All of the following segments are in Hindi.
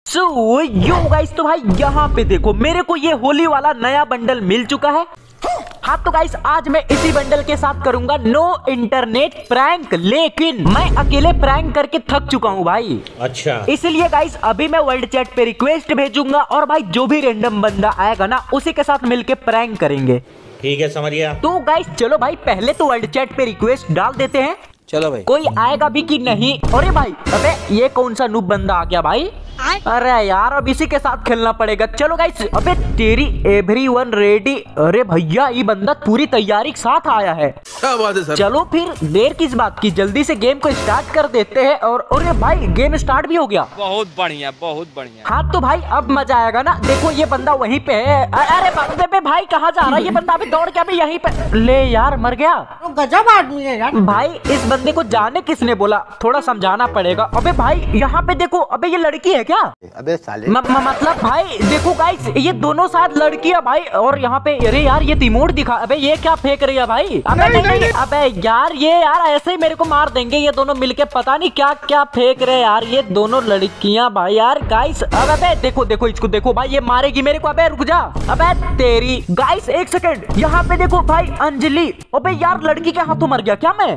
सो यो गाइस, तो भाई यहाँ पे देखो मेरे को ये होली वाला नया बंडल मिल चुका है। हाँ तो गाइस, आज मैं इसी बंडल के साथ करूंगा नो इंटरनेट प्रैंक, लेकिन मैं अकेले प्रैंक करके थक चुका हूँ भाई। अच्छा, इसलिए गाइस अभी मैं वर्ल्ड चैट पे रिक्वेस्ट भेजूंगा और भाई जो भी रैंडम बंदा आएगा ना उसी के साथ मिलके प्रैंक करेंगे। ठीक है, समझ गया। तो गाइस चलो भाई पहले तो वर्ल्ड चैट पे रिक्वेस्ट डाल देते हैं। चलो भाई, कोई आएगा भी कि नहीं। अरे भाई, अबे ये कौन सा नूब बंदा आ गया भाई। अरे यार, अब इसी के साथ खेलना पड़ेगा। चलो गाइस, अबे तेरी एवरीवन रेडी। अरे भैया, ये बंदा पूरी तैयारी के साथ आया है। क्या बात है सर। चलो फिर देर किस बात की, जल्दी से गेम को स्टार्ट कर देते हैं। और अरे भाई, गेम स्टार्ट भी हो गया। बहुत बढ़िया, बहुत बढ़िया। हाँ तो भाई अब मजा आएगा ना। देखो ये बंदा वहीं पे है। अरे बंदे पे भाई कहाँ जा रहा है ये बंदा? अभी दौड़ के अभी यहीं पे। ले यार, मर गया। गजब आदमी है यार। भाई इस बंदे को जाने किसने बोला, थोड़ा समझाना पड़ेगा। अबे भाई यहाँ पे देखो, अबे ये लड़की है क्या? अबे साले मतलब भाई देखो गाइस, ये दोनों साथ लड़की है भाई। और यहाँ पे अरे यार ये रिमोट दिखा। अबे ये क्या फेंक रही है भाई? अबे नहीं। अबे यार ये यार ऐसे ही मेरे को मार देंगे ये दोनों मिलके। पता नहीं क्या क्या फेंक रहे यार ये दोनों लड़कियां भाई। यार गाइस, अबे देखो देखो इसको देखो भाई, ये मारेगी मेरे को। अबे रुक जा। अबे तेरी गाइस, एक सेकंड, यहाँ पे देखो भाई अंजलि। अबे यार लड़की के हाथों मर गया क्या मैं?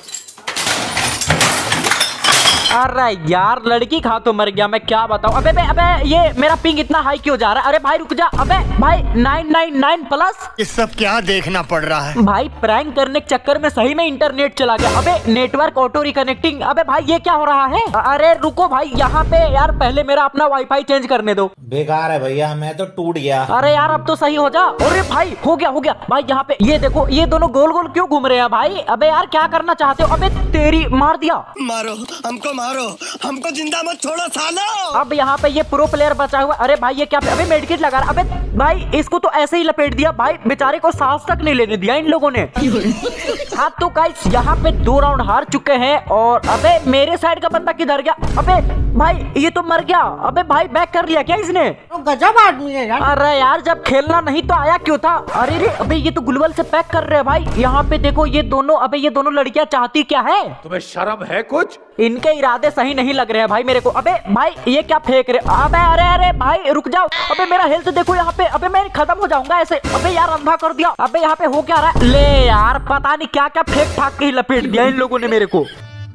अरे यार लड़की खा तो मर गया मैं, क्या बताऊं। अबे अबे ये मेरा पिंग इतना हाई क्यों जा रहा है? अरे भाई रुक जा। अबे भाई 999 प्लस। ये सब क्या देखना पड़ रहा है भाई? प्रैंक करने के चक्कर में सही में इंटरनेट चला गया। अबे नेटवर्क ऑटो रिकनेक्टिंग। अबे भाई ये क्या हो रहा है? अरे रुको भाई, यहाँ पे यार पहले मेरा अपना वाईफाई चेंज करने दो। बेकार है भैया, मैं तो टूट गया। अरे यार अब तो सही हो जा। अरे भाई हो गया भाई। यहाँ पे ये देखो, ये दोनों गोल गोल क्यों घूम रहे हैं भाई? अबे यार क्या करना चाहते हो? अबे तेरी मार दिया। मारो मारो, हमको जिंदा मत छोड़ो सालो। अब यहाँ पे ये प्रो प्लेयर बचा हुआ। अरे भाई ये क्या? अबे मेडकिट लगा रहा। अबे भाई इसको तो ऐसे ही लपेट दिया भाई, बेचारे को सांस तक नहीं लेने दिया इन लोगों ने। हाँ तो गाइस, यहाँ पे 2 राउंड हार चुके हैं। और अबे मेरे साइड का बंदा किधर गया? अबे भाई ये तो मर गया। अबे भाई बैक कर लिया क्या इसने? गजब आदमी है यार। अरे यार जब खेलना नहीं तो आया क्यों था? अरे रे, अबे ये तो ग्लूवल से पैक कर रहे हैं भाई। यहाँ पे देखो ये दोनों, अबे ये दोनों लड़कियां चाहती क्या है? तुम्हें शर्म है कुछ? इनके इरादे सही नहीं लग रहे हैं भाई मेरे को। अबे भाई ये क्या फेंक रहे? अबे अरे भाई रुक जाओ। अबे मेरा हेल्थ देखो यहाँ पे। अबे मैं खत्म हो जाऊंगा ऐसे। अबे यार अंधा कर दिया। अबे यहाँ पे हो क्या रहा है? ले यार पता नहीं क्या क्या फेंक फाक के ही लपेट दिया इन लोगों ने मेरे को।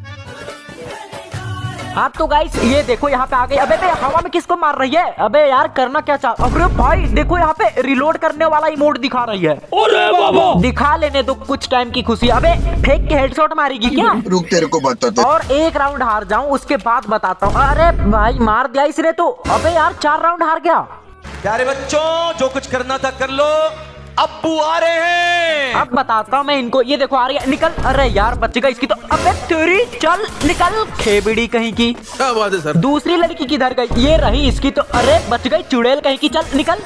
हाँ तो गाइस ये देखो यहाँ पे आ गई। अबे हवा में किसको मार रही है? अबे यार करना क्या चाह? अरे भाई देखो यहाँ पे रिलोड करने वाला इमोट दिखा रही है। अरे बाबा, दिखा लेने दो कुछ टाइम की खुशी। अबे फेंक के हेडशॉट मारेगी क्या? रुक, तेरे को बताता हूं। और 1 राउंड हार जाऊं उसके बाद बताता हूँ। अरे भाई मार दिया इसने तो। अबे यार 4 राउंड हार गया। प्यारे बच्चों, जो कुछ करना था कर लो, अब्बू आ रहे हैं। अब बताता हूँ मैं इनको। ये देखो आ रही है, निकल। अरे यार बच गई इसकी तो। अबे तेरी चल निकल, खेबड़ी कहीं की। क्या बात है सर। दूसरी लड़की किधर गई? ये रही इसकी तो। अरे बच गई चुड़ैल कहीं की, चल निकल।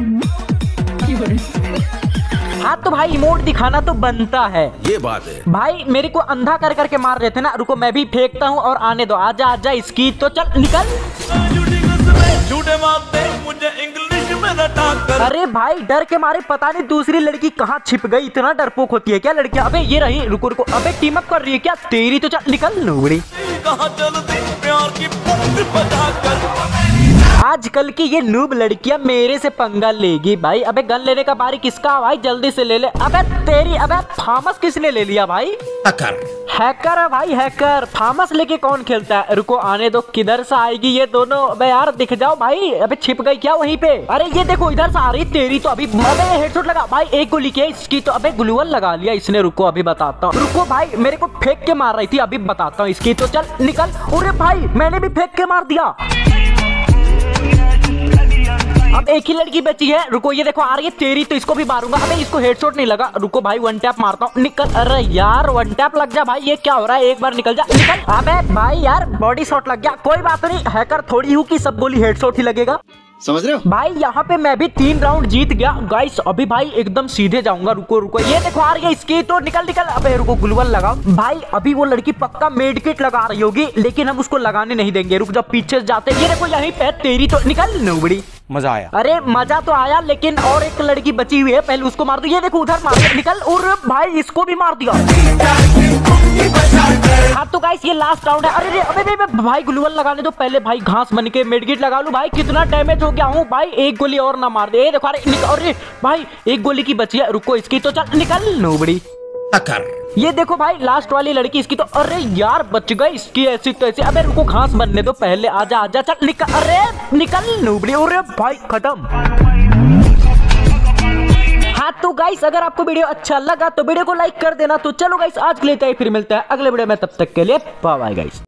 हाँ तो भाई इमोट दिखाना तो बनता है। ये बात है भाई मेरे को अंधा कर करके मार रहे थे ना। रुको मैं भी फेंकता हूँ और आने दो। आजा आजा इसकी तो, चल निकल। झूठे मारते मुझे इंग्लिश में रटा कर। अरे भाई डर के मारे पता नहीं दूसरी लड़की कहाँ छिप गई। इतना डरपोक होती है क्या लड़कियां? अबे ये रही, रुको रुको। अबे टीम अप कर रही है क्या? तेरी तो चल निकल नूबड़ी। कहाँ चलती प्यार की पंख बजा कर। आजकल की ये नूब लड़कियां मेरे से पंगा लेगी भाई। अबे गन लेने का बारी किसका भाई? जल्दी से ले ले। अबे तेरी, अबे फार्मस किसने ले लिया भाई? हैकर है भाई, हैकर। फार्मस लेके कौन खेलता है? रुको आने दो। किधर से आएगी ये दोनों? अबे यार दिख जाओ भाई। अबे छिप गई क्या वहीं पे? अरे ये देखो इधर से आ रही। तेरी तो अभी। अबे हेडशॉट लगा भाई। 1 गोली किया इसकी तो। अबे ग्लूवल लगा लिया इसने। रुको अभी बताता हूँ। रुको भाई, मेरे को फेंक के मार रही थी, अभी बताता हूँ इसकी तो। चल निकल। अरे भाई मैंने भी फेंक के मार दिया। अब एक ही लड़की बची है। रुको ये देखो आ रही है। तेरी तो इसको भी मारूंगा। अबे इसको हेडशॉट नहीं लगा। रुको भाई 1 टैप मारता हूँ, निकल। अरे यार 1 टैप लग जा भाई। ये क्या हो रहा है? एक बार निकल जा, निकल। अबे भाई यार बॉडी शॉट लग गया। कोई बात नहीं, हैकर थोड़ी हूँ कि सब गोली हेडशॉट ही लगेगा। समझ रहे हो भाई? यहाँ पे मैं भी 3 राउंड जीत गया गाइस। अभी भाई एकदम सीधे जाऊंगा। रुको रुको, ये देखो आ रही है इसकी तो। निकल निकल। अबे रुको ग्लूवल लगाओ भाई। अभी वो लड़की पक्का मेडकिट लगा रही होगी, लेकिन हम उसको लगाने नहीं देंगे। रुक जाओ पीछे जाते। ये देखो यहीं पे तेरी तो, निकल नूबड़ी। मजा आया। अरे मजा तो आया, लेकिन और एक लड़की बची हुई है, पहले उसको मार दो। ये देखो उधर मार दिया, निकल। और भाई इसको भी मार दिया। हाँ तो गाइस ये लास्ट राउंड है। अरे अबे भाई ग्लूवल लगाने दो पहले भाई, घास बन के मेडकिट लगा लूं भाई। कितना डैमेज हो गया हूँ भाई, एक गोली और ना मार दे। देखो अरे भाई एक गोली की बची है, रुको इसकी तो चल निकल नोबड़ी। ये देखो भाई लास्ट वाली लड़की इसकी तो, अरे यार बच गई इसकी ऐसी तो ऐसी। अबे रुको घास बनने दो पहले, आजा आजा चल निकल। अरे निकल नोबड़ी। अरे भाई खत्म। हाँ तो गाइस अगर आपको वीडियो अच्छा लगा तो वीडियो को लाइक कर देना। तो चलो गाइस आज के लिए फिर मिलता है अगले वीडियो में, तब तक के लिए बाय बाय गाइस।